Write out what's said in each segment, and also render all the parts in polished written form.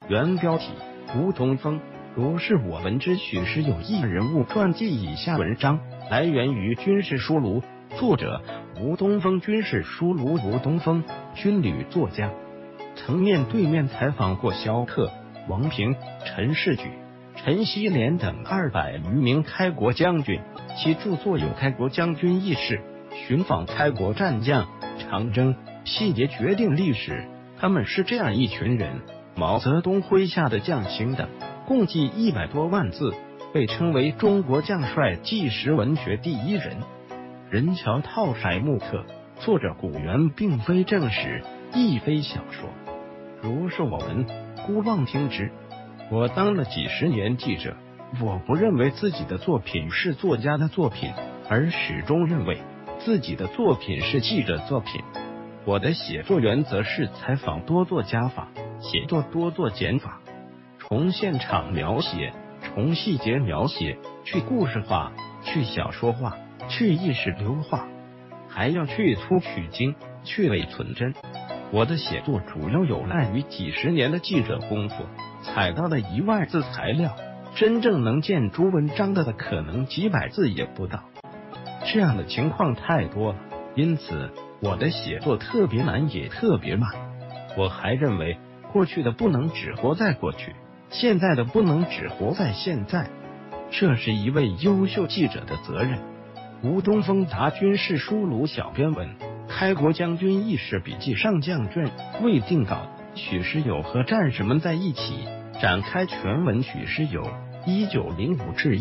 原标题：吴东峰。如是我闻之许是有一人物传记。以下文章来源于军事书庐，作者吴东峰。军事书庐。吴东峰，军旅作家，曾面对面采访过萧克、王平、陈士举、陈锡联等200余名开国将军，其著作有《开国将军轶事》，寻访开国战将，长征细节决定历史。他们是这样一群人：毛泽东麾下的将星等，共计100多万字，被称为中国将帅纪实文学第一人。人乔套骰木刻，作者古源并非正史，亦非小说。如是我闻，姑妄听之。我当了几十年记者，我不认为自己的作品是作家的作品，而始终认为自己的作品是记者作品。我的写作原则是采访多做加法，写作多做减法，从现场描写，从细节描写，去故事化，去小说化，去意识流化，还要去粗取精，去伪存真。我的写作主要有赖于几十年的记者功夫，采到的1万字材料，真正能见诸文章的可能几百字也不到。这样的情况太多了，因此我的写作特别难也特别慢。我还认为过去的不能只活在过去，现在的不能只活在现在，这是一位优秀记者的责任。吴东峰答军事书庐小编文：开国将军轶事笔记上将卷未定稿，许世友和战士们在一起展开全文。许世友1905至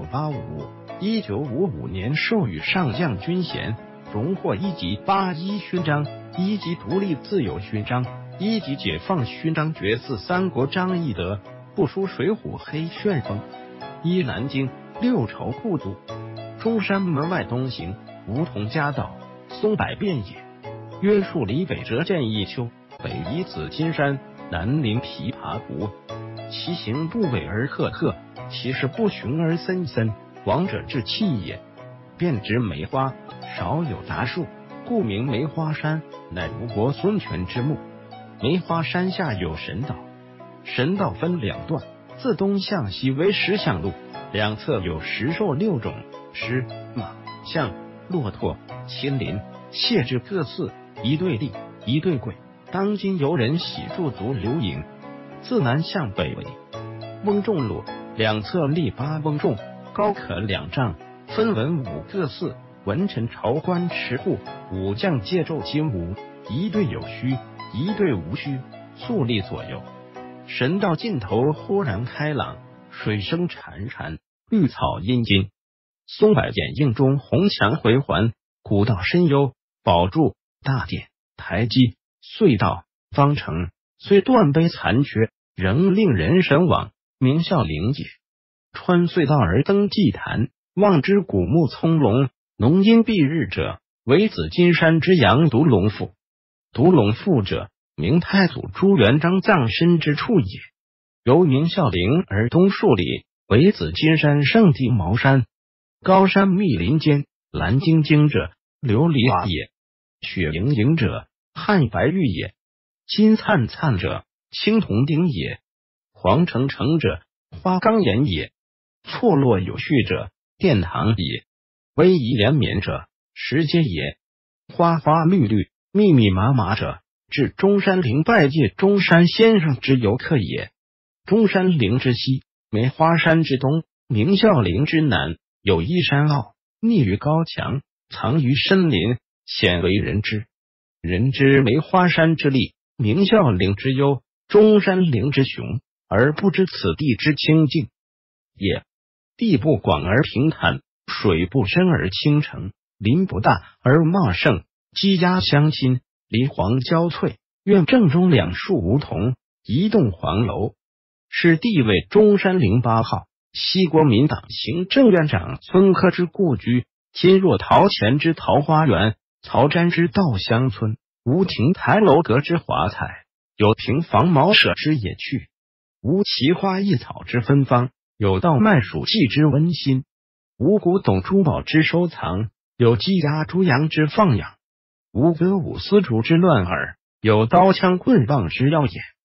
1985，1955年授予上将军衔，荣获1级81勋章、1级独立自由勋章、1级解放勋章，爵似三国张翼德，不输水浒黑旋风。依南京六朝故都，中山门外东行，梧桐夹道，松柏遍野。约数里北折剑一丘，北依紫金山，南临琵琶湖。其行不伟而赫赫，其势不雄而森森，王者志气也。遍植梅花，少有杂树，故名梅花山，乃吴国孙权之墓。梅花山下有神道，神道分2段，自东向西为10巷路，两侧有石兽6种，狮、马、象、骆驼、麒麟、谢至各4，一对立，一对跪。当今游人喜驻足留影。自南向北为翁仲路，两侧立8翁仲，高可2丈，分文武各4，文臣朝官持户，武将皆奏金吾，一队有虚，一队无虚，肃立左右。神道尽头豁然开朗，水声潺潺，绿草茵茵，松柏掩映中红墙回环，古道深幽，宝柱、大殿、台基、隧道、方城虽断碑残缺，仍令人神往，名校陵也。穿隧道而登祭坛，望之古木葱茏，浓荫蔽日者，为紫金山之阳独龙腹。独龙腹者，明太祖朱元璋葬身之处也。由明孝陵而东数里，为紫金山圣地茅山。高山密林间，蓝晶晶者，琉璃也；雪盈盈者，汉白玉也；金灿灿者，青铜钉也；黄澄澄者，花岗岩也；错落有序者，殿堂也；逶迤连绵者，石阶也；花花绿绿、密密麻麻者，至中山陵拜谒中山先生之游客也。中山陵之西，梅花山之东，明孝陵之南，有一山坳，匿于高墙，藏于深林，鲜为人知。人知梅花山之丽，明孝陵之幽，中山陵之雄，而不知此地之清静也。地不广而平坦，水不深而清澄，林不大而茂盛，鸡鸭相亲，梨黄交翠。院正中2树梧桐，一栋黄楼，是地位中山陵8号，西国民党行政院长孙科之故居。今若陶潜之桃花源，曹詹之稻香村，吴亭台楼阁之华彩，有平房茅舍之野趣，无奇花异草之芬芳，有稻麦黍稷之温馨，无古董珠宝之收藏，有鸡鸭猪羊之放养，无歌舞丝竹之乱耳，有刀枪棍棒之耀眼。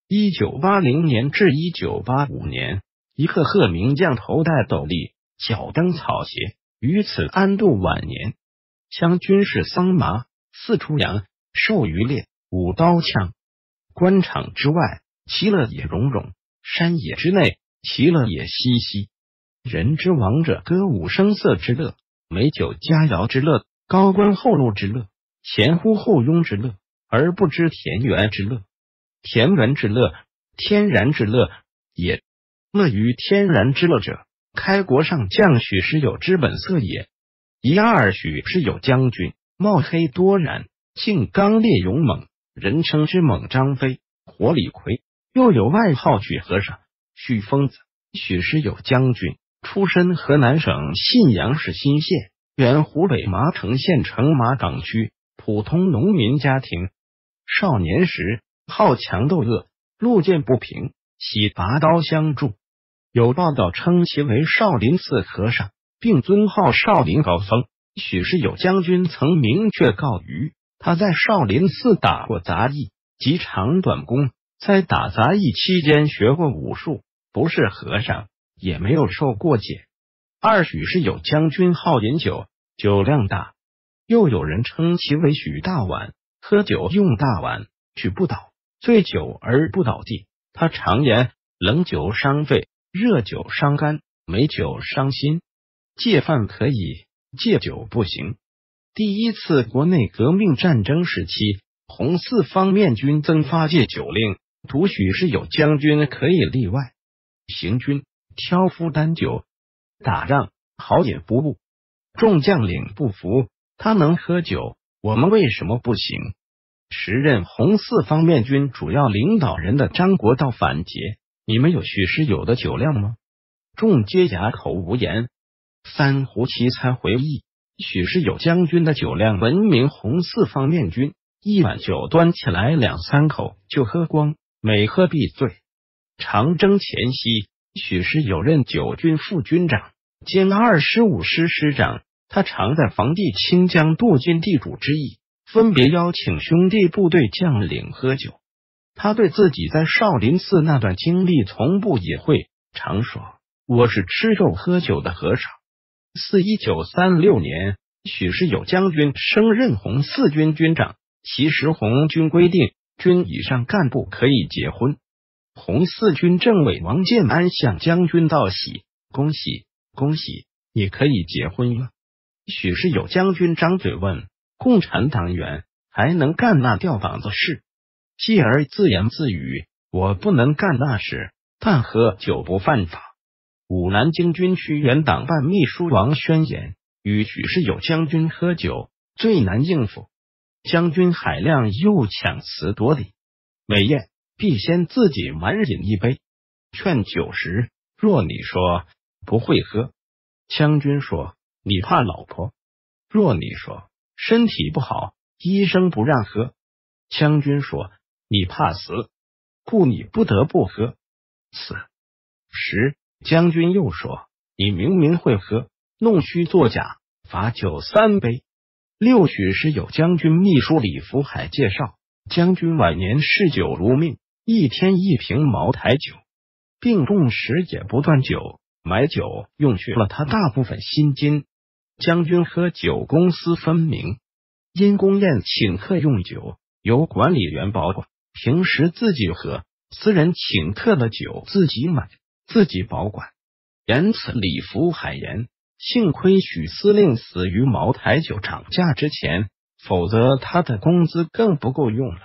1980年至1985年，一个贺名将头戴斗笠，脚蹬草鞋，于此安度晚年。将军是桑麻，四处扬，授渔猎，舞刀枪。官场之外，其乐也融融；山野之内，其乐也熙熙。人之王者，歌舞声色之乐，美酒佳肴之乐，高官厚禄之乐，前呼后拥之乐，而不知田园之乐。田园之乐，天然之乐也。乐于天然之乐者，开国上将许师友之本色也。一二许师友将军，貌黑多髯，性刚烈勇猛，人称之猛张飞、火李逵，又有外号许和尚、许疯子。许师友将军出身河南省信阳市新县，原湖北麻城县城马岗区普通农民家庭。少年时好强斗恶，路见不平，喜拔刀相助。有报道称其为少林寺和尚，并尊号少林高僧。许师友将军曾明确告谕，他在少林寺打过杂役及长短功，在打杂役期间学过武术，不是和尚，也没有受过戒。二许师友将军好饮酒，酒量大，又有人称其为许大碗，喝酒用大碗，举不倒，醉酒而不倒地。他常言，冷酒伤肺，热酒伤肝，美酒伤心。戒饭可以，戒酒不行。第一次国内革命战争时期，红四方面军增发戒酒令，独许师友将军可以例外。行军挑夫担酒，打仗好饮不误。众将领不服，他能喝酒，我们为什么不行？时任红四方面军主要领导人的张国焘反诘：你们有许师友的酒量吗？众皆哑口无言。三胡奇才回忆，许师友将军的酒量闻名红四方面军，一碗酒端起来两三口就喝光，每喝必醉。长征前夕，许师友任九军副军长兼25师师长，他常在防地清江渡尽地主之谊，分别邀请兄弟部队将领喝酒。他对自己在少林寺那段经历从不隐晦，常说：我是吃肉喝酒的和尚。1936年，许师友将军升任红四军军长，其时红军规定，军以上干部可以结婚。红四军政委王建安向将军道喜：恭喜恭喜，你可以结婚了。许师友将军张嘴问：共产党员还能干那吊膀子事？继而自言自语：我不能干那事，但喝酒不犯法。武南京军区原党办秘书王宣言：与许师友将军喝酒最难应付。将军海量又抢词夺理，每宴必先自己满饮一杯。劝酒时，若你说不会喝，将军说你怕老婆；若你说身体不好，医生不让喝，将军说你怕死，故你不得不喝。此时将军又说：你明明会喝，弄虚作假，罚酒3杯。六许师友将军秘书李福海介绍，将军晚年嗜酒如命，一天1瓶茅台酒，病重时也不断酒，买酒用去了他大部分薪金。将军喝酒公私分明，因公宴请客用酒由管理员保管，平时自己喝，私人请客的酒自己买自己保管。言此李福海言，幸亏许司令死于茅台酒涨价之前，否则他的工资更不够用了。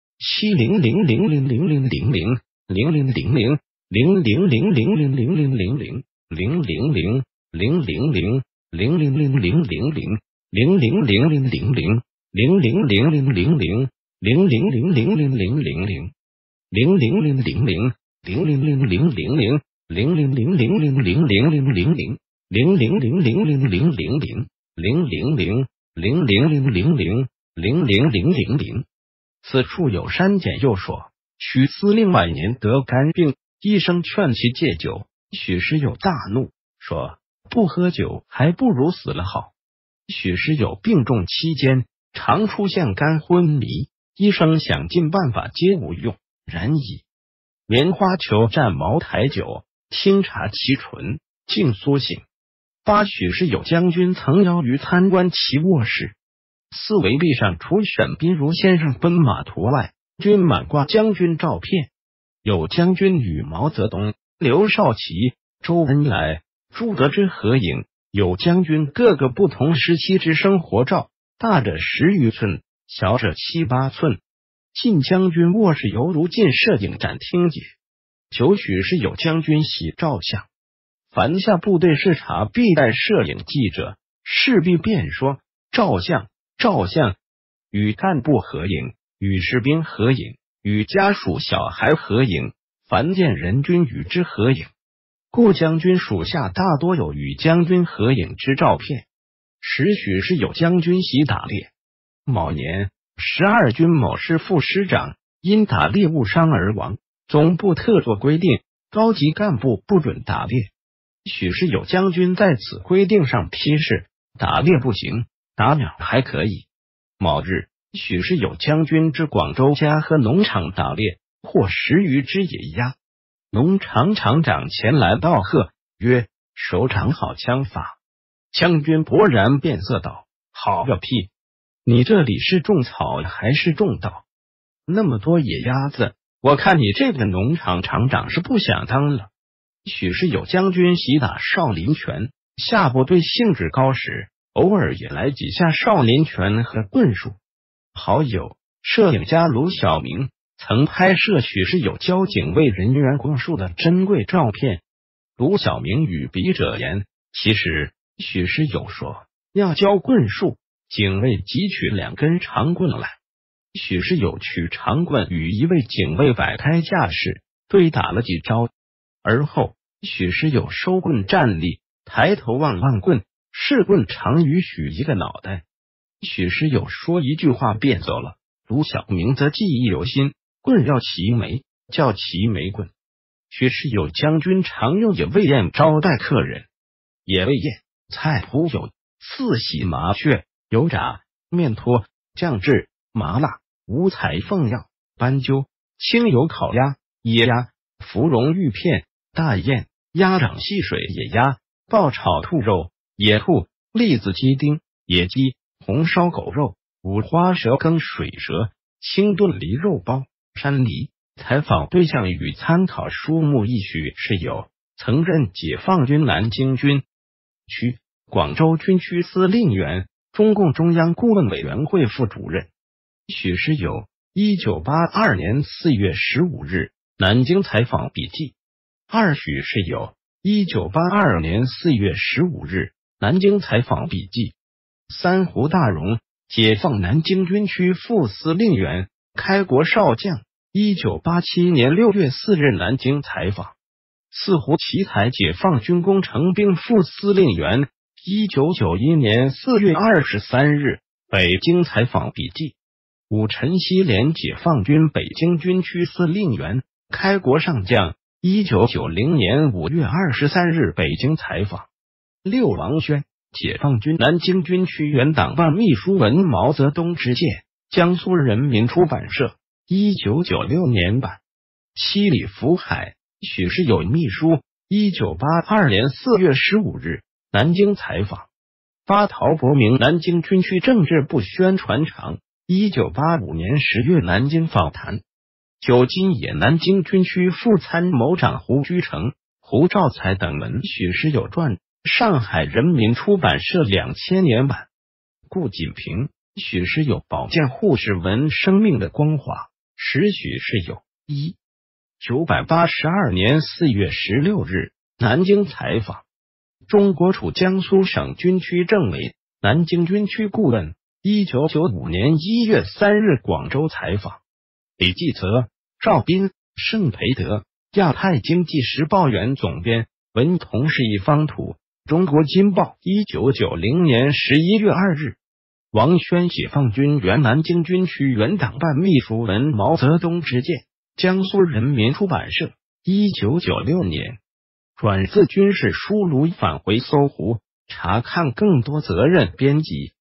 此处有删减。又说许司令晚年得肝病，医生劝其戒酒，许师友大怒，说不喝酒还不如死了好。许师友病重期间常出现肝昏迷，医生想尽办法皆无用，然以棉花球蘸茅台酒，听茶其纯，竟苏醒。8许世友将军曾邀于参观其卧室。4围壁上除沈宾如先生奔马图外，均满挂将军照片，有将军与毛泽东、刘少奇、周恩来、朱德之合影，有将军各个不同时期之生活照，大者10余寸，小者7、8寸。晋将军卧室犹如进摄影展厅解。9许世友将军喜照相。凡下部队视察必带摄影记者，势必便说照相，与干部合影，与士兵合影，与家属小孩合影，凡见人均与之合影。顾将军属下大多有与将军合影之照片。10许世友将军喜打猎。某年12军某师副师长因打猎误伤而亡，总部特作规定，高级干部不准打猎。许世友将军在此规定上批示，打猎不行，打鸟还可以。某日，许世友将军至广州嘉禾农场打猎，获10余只野鸭。农场场长前来道贺，曰：“首长好枪法。”将军勃然变色道：“好个屁！你这里是种草还是种稻？那么多野鸭子，我看你这个农场场长是不想当了。”许世友将军习打少林拳，下部队兴致高时，偶尔也来几下少林拳和棍术。好友摄影家卢晓明曾拍摄许世友教警卫人员棍术的珍贵照片。卢晓明与笔者言，其实许世友说要教棍术，警卫即取2根长棍来。许世友取长棍与一位警卫摆开架势，对打了几招，而后许世友收棍站立，抬头望棍，是棍长于许一个脑袋。许世友说一句话便走了，卢晓明则记忆犹新，棍要齐眉，叫齐眉棍。许世友将军常用野味宴招待客人，野味宴菜谱有4喜麻雀、油炸、面拖、酱制、麻辣、五彩凤药、斑鸠、清油烤鸭、野鸭、芙蓉玉片、大雁、鸭掌细水野鸭、爆炒兔肉、野兔、栗子鸡丁、野鸡、红烧狗肉、五花蛇羹水蛇、清炖梨肉包、山梨。采访对象与参考书目：一许世友曾任解放军南京军区、广州军区司令员，中共中央顾问委员会副主任。许世友1982年4月15日南京采访笔记。2许世友1982年4月15日南京采访笔记。3胡大荣解放南京军区副司令员，开国少将，1987年6月4日南京采访。4胡奇才解放军工程兵副司令员，1991年4月23日北京采访笔记。5陈锡联解放军北京军区司令员，开国上将，1990年5月23日北京采访。6王轩解放军南京军区原党办秘书，文毛泽东之见，江苏人民出版社1996年版。7李福海许世友秘书，1982年4月15日南京采访。8陶伯明南京军区政治部宣传长，1985年10月南京访谈。9金野南京军区副参谋长胡居成、胡兆才等文许世友传，上海人民出版社2000年版。顾锦平许世友保健护士文生命的光华。10许世友982年4月16日南京采访。中国驻江苏省军区政委、南京军区顾问，1995年1月3日广州采访。李继泽、赵斌、盛培德，亚太经济时报原总编，文同是一方图。中国金报1990年11月2日。王轩解放军原南京军区原党办秘书，文毛泽东之见，江苏人民出版社1996年。转自军事书庐返回搜狐，查看更多责任编辑。